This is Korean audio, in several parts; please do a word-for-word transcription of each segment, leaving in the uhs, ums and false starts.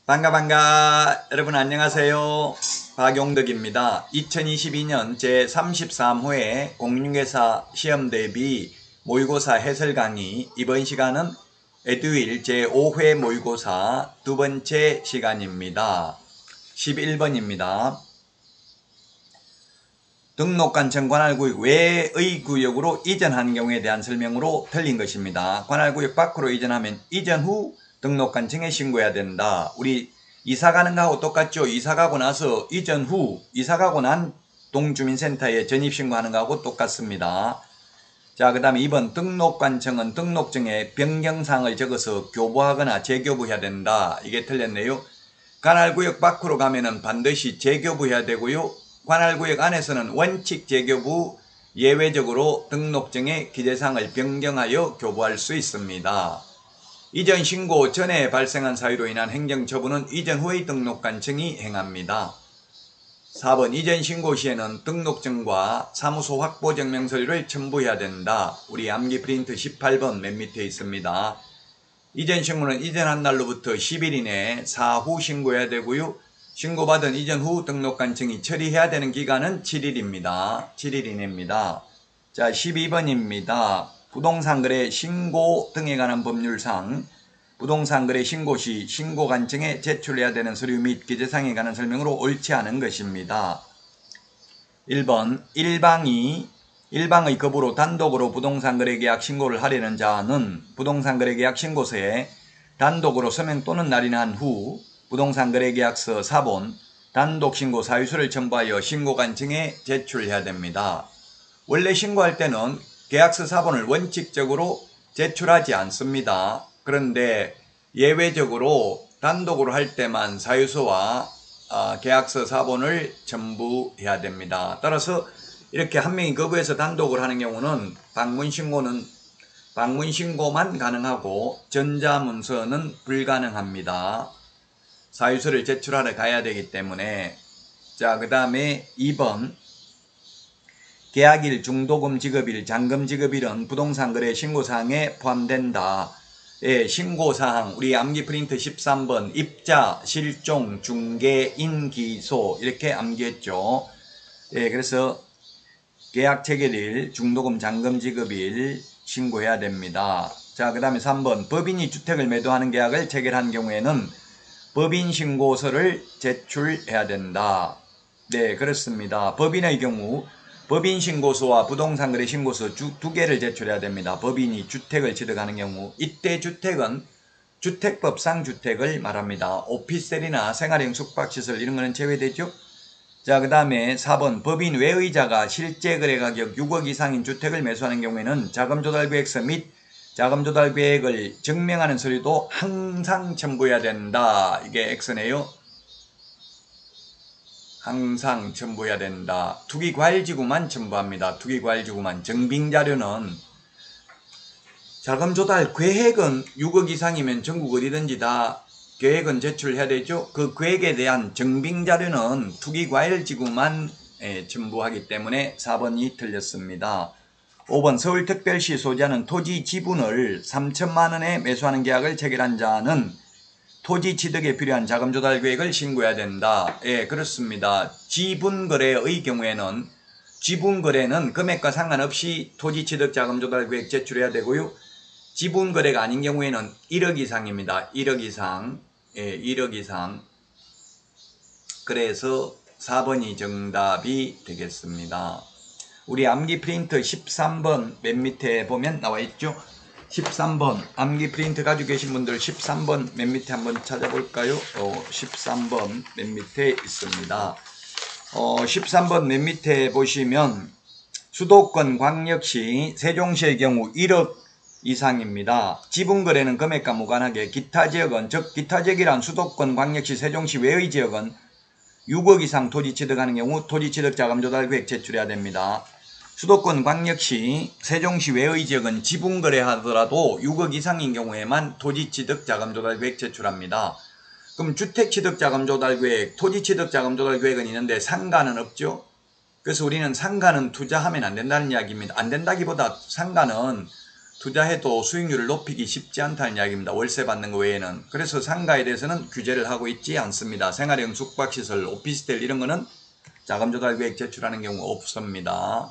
반가 반가 여러분 안녕하세요. 박용덕입니다. 이천이십이 년 제삼십삼 회 공인중개사 시험대비 모의고사 해설 강의, 이번 시간은 에듀윌 제오 회 모의고사 두 번째 시간입니다. 십일 번입니다. 등록관청 관할구역 외의 구역으로 이전하는 경우에 대한 설명으로 틀린 것입니다. 관할구역 밖으로 이전하면 이전 후 등록관청에 신고해야 된다. 우리 이사가는 거하고 똑같죠. 이사가고 나서 이전 후 이사가고 난 동주민센터에 전입신고하는 거하고 똑같습니다. 자, 그 다음에 이 번 등록관청은 등록증에 변경사항을 적어서 교부하거나 재교부해야 된다. 이게 틀렸네요. 관할구역 밖으로 가면은 반드시 재교부해야 되고요. 관할구역 안에서는 원칙 재교부, 예외적으로 등록증의 기재사항을 변경하여 교부할 수 있습니다. 이전 신고 전에 발생한 사유로 인한 행정처분은 이전 후의 등록관청이 행합니다. 사 번 이전 신고 시에는 등록증과 사무소 확보증명서류를 첨부해야 된다. 우리 암기 프린트 십팔 번 맨 밑에 있습니다. 이전 신고는 이전한 날로부터 십 일 이내 사후 신고해야 되고요. 신고받은 이전 후 등록관청이 처리해야 되는 기간은 칠 일입니다. 칠 일 이내입니다. 자, 십이 번입니다. 부동산거래 신고 등에 관한 법률상, 부동산거래 신고 시 신고관청에 제출해야 되는 서류 및 기재사항에 관한 설명으로 옳지 않은 것입니다. 일 번 일방이 일방의 거부로 단독으로 부동산거래계약 신고를 하려는 자는 부동산거래계약 신고서에 단독으로 서명 또는 날인한 후 부동산거래계약서 사본, 단독신고 사유서를 첨부하여 신고관청에 제출해야 됩니다. 원래 신고할 때는 계약서 사본을 원칙적으로 제출하지 않습니다. 그런데 예외적으로 단독으로 할 때만 사유서와 어, 계약서 사본을 첨부해야 됩니다. 따라서 이렇게 한 명이 거부해서 단독을 하는 경우는 방문신고는 방문신고만 가능하고 전자문서는 불가능합니다. 사유서를 제출하러 가야 되기 때문에. 자, 그 다음에 이 번 계약일, 중도금 지급일, 잔금 지급일은 부동산거래 신고사항에 포함된다. 예, 신고사항 우리 암기 프린트 십삼 번 입자, 실종, 중개, 인기소 이렇게 암기했죠. 예, 그래서 계약 체결일, 중도금, 잔금 지급일 신고해야 됩니다. 자, 그 다음에 삼 번 법인이 주택을 매도하는 계약을 체결한 경우에는 법인 신고서를 제출해야 된다. 네, 그렇습니다. 법인의 경우 법인 신고서와 부동산거래 신고서 주, 두 개를 제출해야 됩니다. 법인이 주택을 취득하는 경우, 이때 주택은 주택법상 주택을 말합니다. 오피스텔이나 생활형 숙박시설 이런 거는 제외되죠. 자, 그 다음에 사 번 법인 외의자가 실제 거래가격 육억 이상인 주택을 매수하는 경우에는 자금조달계획서 및 자금조달계획을 증명하는 서류도 항상 첨부해야 된다. 이게 X네요. 항상 첨부해야 된다. 투기과일지구만 첨부합니다. 투기과일지구만. 증빙자료는 자금조달 계획은 육억 이상이면 전국 어디든지 다 계획은 제출해야 되죠. 그 계획에 대한 증빙자료는 투기과일지구만 첨부하기 때문에 사 번이 틀렸습니다. 오 번 서울특별시 소지하는 토지 지분을 삼천만 원에 매수하는 계약을 체결한 자는 토지 취득에 필요한 자금조달 계획을 신고해야 된다. 예, 그렇습니다. 지분거래의 경우에는 지분거래는 금액과 상관없이 토지 취득 자금조달 계획 제출해야 되고요. 지분거래가 아닌 경우에는 일억 이상입니다. 일억 이상. 예, 일억 이상. 그래서 사 번이 정답이 되겠습니다. 우리 암기 프린트 십삼 번 맨 밑에 보면 나와 있죠. 십삼 번 암기 프린트 가지고 계신 분들 십삼 번 맨 밑에 한번 찾아볼까요? 어, 십삼 번 맨 밑에 있습니다. 어, 십삼 번 맨 밑에 보시면 수도권 광역시 세종시의 경우 일억 이상입니다. 지분거래는 금액과 무관하게 기타 지역은, 즉 기타 지역이란 수도권 광역시 세종시 외의 지역은 육억 이상 토지 취득하는 경우 토지 취득 자금조달 계획 제출해야 됩니다. 수도권 광역시 세종시 외의 지역은 지분거래 하더라도 육억 이상인 경우에만 토지 취득 자금조달 계획 제출합니다. 그럼 주택 취득 자금조달 계획, 토지 취득 자금조달 계획은 있는데 상가는 없죠. 그래서 우리는 상가는 투자하면 안 된다는 이야기입니다. 안 된다기보다 상가는 투자해도 수익률을 높이기 쉽지 않다는 이야기입니다. 월세 받는 거 외에는. 그래서 상가에 대해서는 규제를 하고 있지 않습니다. 생활형 숙박시설, 오피스텔 이런 거는 자금조달계획 제출하는 경우 없습니다.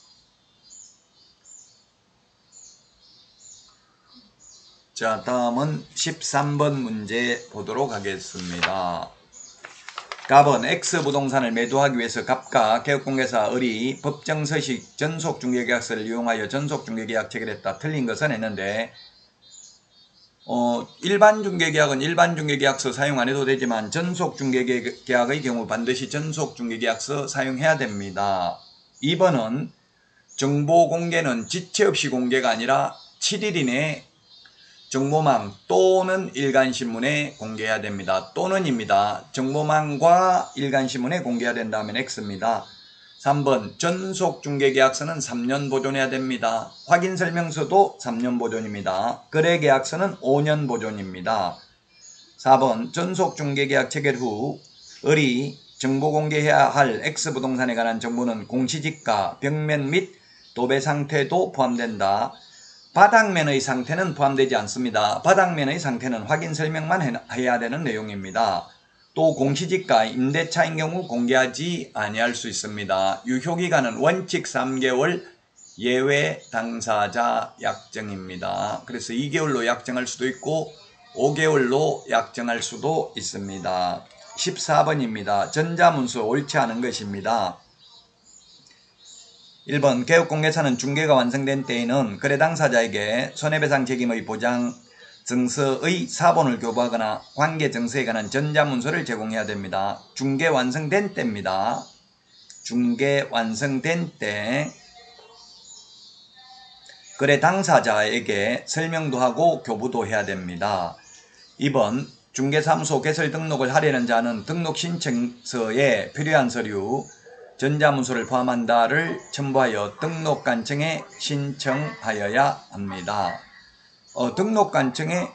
자, 다음은 십삼 번 문제 보도록 하겠습니다. 갑은 X부동산을 매도하기 위해서 갑과 개업공개사 을이 법정서식 전속중개계약서를 이용하여 전속중개계약 체결했다. 틀린 것은 했는데 어, 일반중개계약은 일반중개계약서 사용 안 해도 되지만 전속중개계약의 경우 반드시 전속중개계약서 사용해야 됩니다. 이 번은 정보공개는 지체 없이 공개가 아니라 칠 일 이내 정보망 또는 일간신문에 공개해야 됩니다. 또는입니다. 정보망과 일간신문에 공개해야 된다 하면 X입니다. 삼 번 전속중개계약서는 삼 년 보존해야 됩니다. 확인설명서도 삼 년 보존입니다. 거래계약서는 오 년 보존입니다. 사 번 전속중개계약 체결 후 을이 정보공개해야 할 X부동산에 관한 정보는 공시지가, 벽면 및 도배 상태도 포함된다. 바닥면의 상태는 포함되지 않습니다. 바닥면의 상태는 확인 설명만 해야 되는 내용입니다. 또 공시지가, 임대차인 경우 공개하지 아니할 수 있습니다. 유효기간은 원칙 삼 개월, 예외 당사자 약정입니다. 그래서 이 개월로 약정할 수도 있고 오 개월로 약정할 수도 있습니다. 십사 번입니다. 전자문서 옳지 않은 것입니다. 일 번 개업공개사는 중개가 완성된 때에는 거래 당사자에게 손해배상 책임의 보장 증서의 사본을 교부하거나 관계 증서에 관한 전자문서를 제공해야 됩니다. 중개 완성된 때입니다. 중개 완성된 때 거래 당사자에게 설명도 하고 교부도 해야 됩니다. 이 번 중개사무소 개설 등록을 하려는 자는 등록 신청서에 필요한 서류 전자문서를 포함한다를 첨부하여 등록관청에 신청하여야 합니다. 어, 등록관청에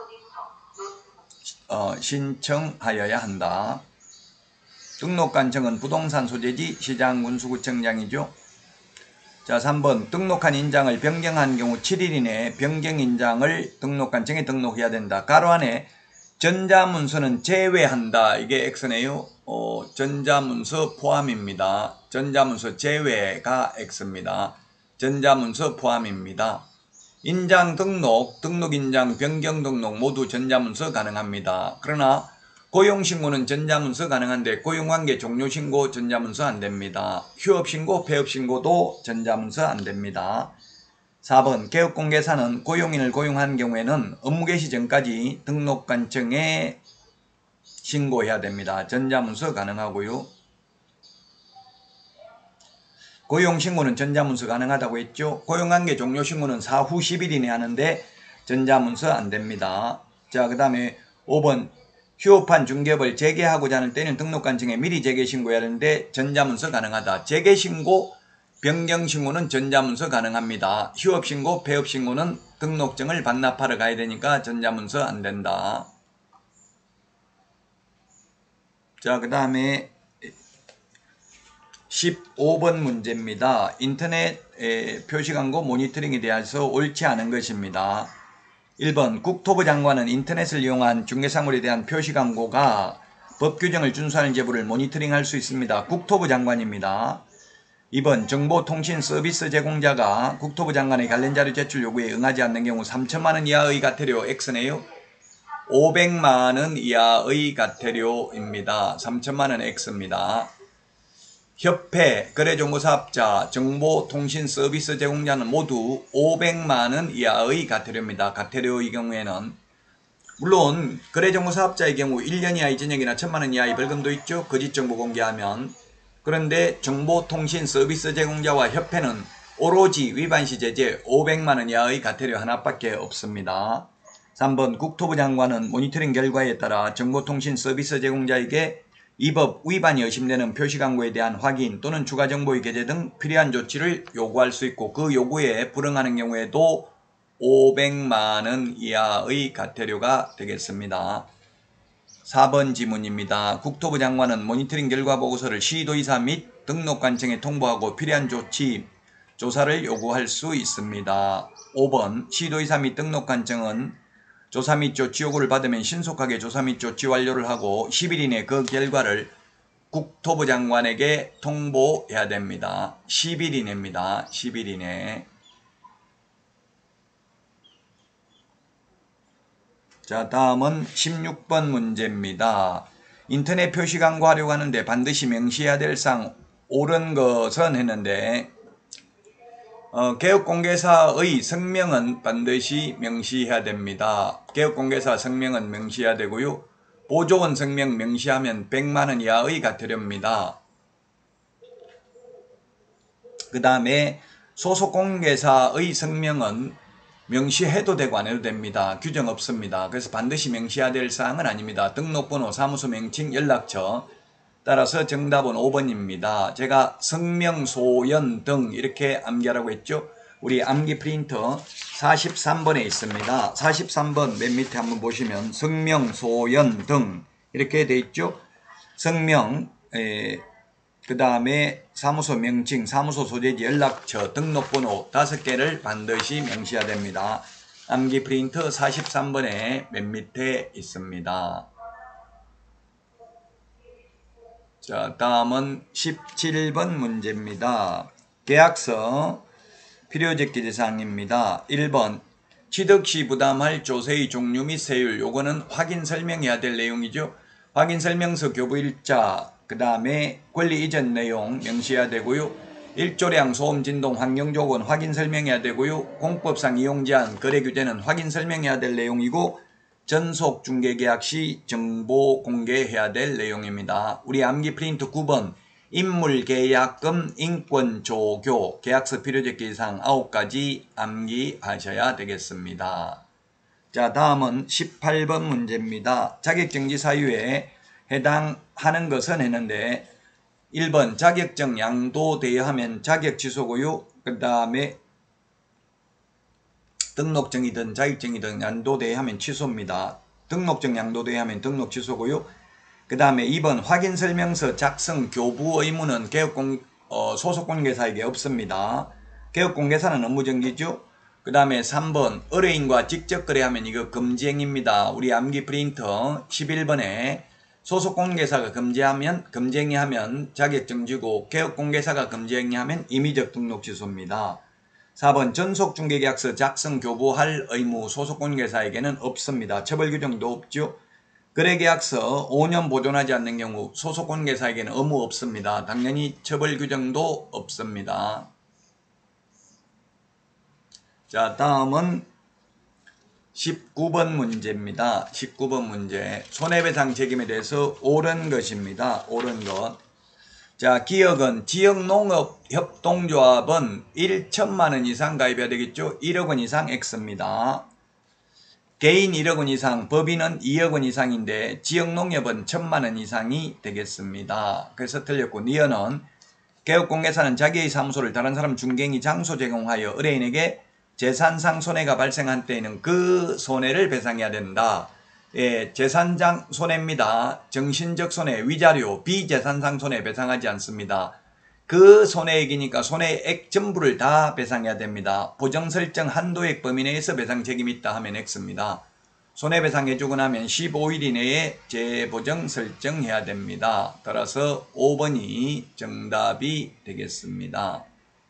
어, 신청하여야 한다. 등록관청은 부동산 소재지 시장군수구청장이죠. 자, 삼 번 등록한 인장을 변경한 경우 칠 일 이내에 변경인장을 등록관청에 등록해야 된다. 가로 안에 전자문서는 제외한다. 이게 X네요. 어, 전자문서 포함입니다. 전자문서 제외가 X입니다. 전자문서 포함입니다. 인장 등록, 등록인장, 변경 등록 모두 전자문서 가능합니다. 그러나 고용신고는 전자문서 가능한데 고용관계 종료신고 전자문서 안됩니다. 휴업신고, 폐업신고도 전자문서 안됩니다. 사 번 개업공개사는 고용인을 고용한 경우에는 업무개시 전까지 등록관청에 신고해야 됩니다. 전자문서 가능하고요. 고용신고는 전자문서 가능하다고 했죠. 고용관계 종료신고는 사후 십 일 이내 하는데 전자문서 안됩니다. 자, 그 다음에 오 번 휴업한 중개업을 재개하고자 하는 때는 등록관청에 미리 재개신고해야 하는데 전자문서 가능하다. 재개신고, 변경신고는 전자문서 가능합니다. 휴업신고, 폐업신고는 등록증을 반납하러 가야 되니까 전자문서 안된다. 자, 그 다음에 십오 번 문제입니다. 인터넷 표시광고 모니터링에 대해서 옳지 않은 것입니다. 일 번 국토부 장관은 인터넷을 이용한 중개사물에 대한 표시광고가 법규정을 준수하는 제보를 모니터링할 수 있습니다. 국토부 장관입니다. 이 번 정보통신 서비스 제공자가 국토부 장관의 관련 자료 제출 요구에 응하지 않는 경우 삼천만 원 이하의 과태료 X네요. 오백만 원 이하의 과태료입니다. 삼천만 원 X입니다. 협회, 거래정보사업자, 정보통신 서비스 제공자는 모두 오백만 원 이하의 과태료입니다. 과태료의 경우에는 물론 거래정보사업자의 경우 일 년 이하의 징역이나 천만 원 이하의 벌금도 있죠. 거짓정보 공개하면. 그런데 정보통신 서비스 제공자와 협회는 오로지 위반시 제재 오백만 원 이하의 과태료 하나밖에 없습니다. 삼 번 국토부 장관은 모니터링 결과에 따라 정보통신 서비스 제공자에게 이 법 위반이 의심되는 표시광고에 대한 확인 또는 추가정보의 게재 등 필요한 조치를 요구할 수 있고 그 요구에 불응하는 경우에도 오백만 원 이하의 과태료가 되겠습니다. 사 번 지문입니다. 국토부 장관은 모니터링 결과 보고서를 시도의사 및 등록관청에 통보하고 필요한 조치, 조사를 요구할 수 있습니다. 오 번 시도의사 및 등록한 증은 조사 및 조치 요구를 받으면 신속하게 조사 및 조치 완료를 하고 십 일 이내 그 결과를 국토부 장관에게 통보해야 됩니다. 십 일 이내입니다. 십 일 이내. 자, 다음은 십육 번 문제입니다. 인터넷 표시 광고하려고 하는데 반드시 명시해야 될 사항 옳은 것은 했는데 어, 개업공개사의 성명은 반드시 명시해야 됩니다. 개업공개사 성명은 명시해야 되고요. 보조원 성명 명시하면 백만 원 이하의 과태료입니다. 그 다음에 소속공개사의 성명은 명시해도 되고 안 해도 됩니다. 규정 없습니다. 그래서 반드시 명시해야 될 사항은 아닙니다. 등록번호, 사무소 명칭, 연락처. 따라서 정답은 오 번입니다. 제가 성명, 소연 등 이렇게 암기하라고 했죠. 우리 암기 프린터 사십삼 번에 있습니다. 사십삼 번 맨 밑에 한번 보시면 성명, 소연 등 이렇게 돼 있죠. 성명, 그 다음에 사무소 명칭, 사무소 소재지, 연락처, 등록번호 다섯 개를 반드시 명시해야 됩니다. 암기 프린터 사십삼 번에 맨 밑에 있습니다. 자, 다음은 십칠 번 문제입니다. 계약서 필요적 기재사항입니다. 일 번 취득시 부담할 조세의 종류 및 세율, 요거는 확인 설명해야 될 내용이죠. 확인 설명서 교부일자, 그 다음에 권리 이전 내용 명시해야 되고요. 일조량, 소음, 진동, 환경조건 확인 설명해야 되고요. 공법상 이용제한, 거래규제는 확인 설명해야 될 내용이고 전속 중개계약 시 정보 공개해야 될 내용입니다. 우리 암기 프린트 구 번 인물계약금, 인권조교, 계약서 필요적 기사항 아홉 가지 암기하셔야 되겠습니다. 자, 다음은 십팔 번 문제입니다. 자격정지 사유에 해당하는 것은 했는데 일 번 자격증 양도대여하면 자격 취소고요. 그 다음에 등록증이든 자격증이든 양도대여하면 취소입니다. 등록증 양도대여하면 등록 취소고요. 그 다음에 이 번 확인설명서 작성 교부 의무는 개업공, 어, 소속공개사에게 없습니다. 개업공개사는 업무정지죠. 그 다음에 삼 번 의뢰인과 직접 거래하면 이거 금지행위입니다. 우리 암기 프린터 십일 번에 소속공개사가 금지하면 금지행위하면 자격정지고 개업공개사가 금지행위하면 임의적 등록 취소입니다. 사 번 전속중개계약서 작성 교부할 의무 소속공개사에게는 없습니다. 처벌규정도 없죠. 거래계약서 오 년 보존하지 않는 경우 소속공개사에게는 의무 없습니다. 당연히 처벌규정도 없습니다. 자, 다음은 십구 번 문제입니다. 십구 번 문제. 손해배상 책임에 대해서 옳은 것입니다. 옳은 것. 자, 기업은 지역농업협동조합은 천만 원 이상 가입해야 되겠죠. 일억 원 이상 X입니다. 개인 일억 원 이상, 법인은 이억 원 이상인데 지역농협은 천만 원 이상이 되겠습니다. 그래서 틀렸고 니은은 개업공개사는 자기의 사무소를 다른 사람 중개인이 장소 제공하여 의뢰인에게 재산상 손해가 발생한 때에는 그 손해를 배상해야 된다. 예, 재산상 손해입니다. 정신적 손해, 위자료, 비재산상 손해 배상하지 않습니다. 그 손해액이니까 손해액 전부를 다 배상해야 됩니다. 보정설정 한도액 범위 내에서 배상 책임이 있다 하면 X입니다. 손해배상해주고 나면 십오 일 이내에 재보정 설정해야 됩니다. 따라서 오 번이 정답이 되겠습니다.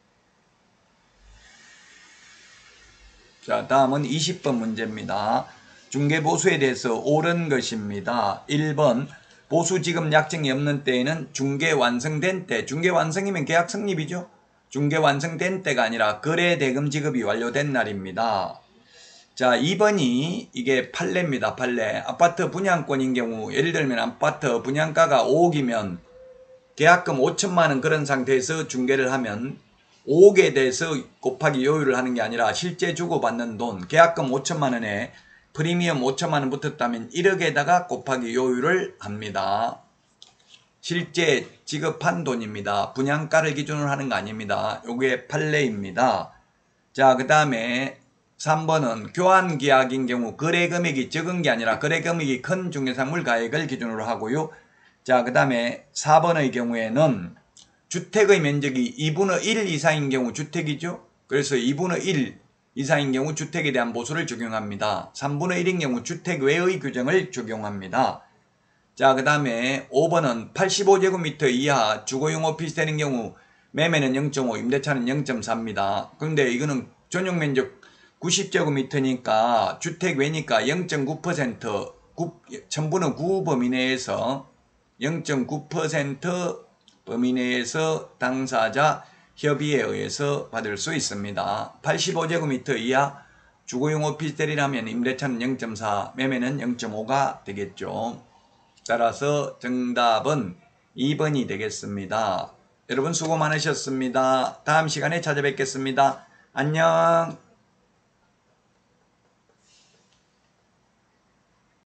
자, 다음은 이십 번 문제입니다. 중개보수에 대해서 옳은 것입니다. 일 번 보수지급 약정이 없는 때에는 중개 완성된 때, 중개 완성이면 계약 성립이죠. 중개 완성된 때가 아니라 거래 대금 지급이 완료된 날입니다. 자, 이 번이 이게 판례입니다. 판례. 아파트 분양권인 경우 예를 들면 아파트 분양가가 오억이면 계약금 오천만 원 그런 상태에서 중개를 하면 오억에 대해서 곱하기 요율을 하는 게 아니라 실제 주고받는 돈, 계약금 오천만 원에 프리미엄 오천만 원 붙었다면 일억에다가 곱하기 요율을 합니다. 실제 지급한 돈입니다. 분양가를 기준으로 하는 거 아닙니다. 요게 판례입니다. 자, 그 다음에 삼 번은 교환계약인 경우 거래금액이 적은 게 아니라 거래금액이 큰 중개상물 가액을 기준으로 하고요. 자, 그 다음에 사 번의 경우에는 주택의 면적이 이분의 일 이상인 경우 주택이죠. 그래서 이분의 일 이상인 경우 주택에 대한 보수를 적용합니다. 삼분의 일인 경우 주택 외의 규정을 적용합니다. 자, 그 다음에 오 번은 팔십오 제곱미터 이하 주거용 오피스텔인 경우 매매는 영 점 오, 임대차는 영 점 사입니다. 그런데 이거는 전용 면적 구십 제곱미터니까 주택 외니까 영 점 구 퍼센트, 천분의 구 범위 내에서 영 점 구 퍼센트 범위 내에서 당사자 협의에 의해서 받을 수 있습니다. 팔십오 제곱미터 이하 주거용 오피스텔이라면 임대차는 영 점 사, 매매는 영 점 오가 되겠죠. 따라서 정답은 이 번이 되겠습니다. 여러분 수고 많으셨습니다. 다음 시간에 찾아뵙겠습니다. 안녕.